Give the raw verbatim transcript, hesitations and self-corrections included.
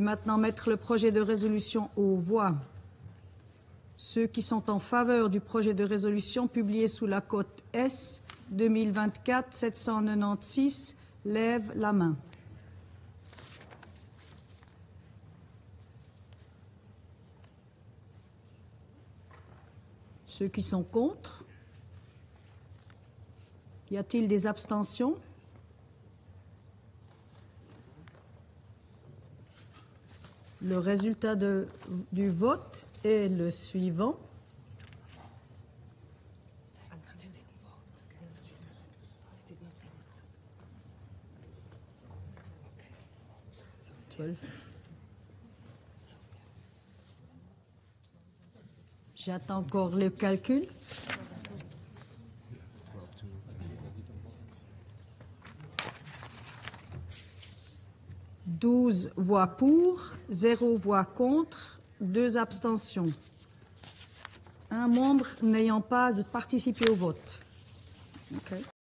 Maintenant, mettre le projet de résolution aux voix. Ceux qui sont en faveur du projet de résolution publié sous la cote S deux mille vingt-quatre sept cent quatre-vingt-seize lèvent la main. Ceux qui sont contre. Y a-t-il des abstentions? Le résultat de, du vote est le suivant. J'attends encore le calcul. douze voix pour, zéro voix contre, deux abstentions. Un membre n'ayant pas participé au vote. Okay.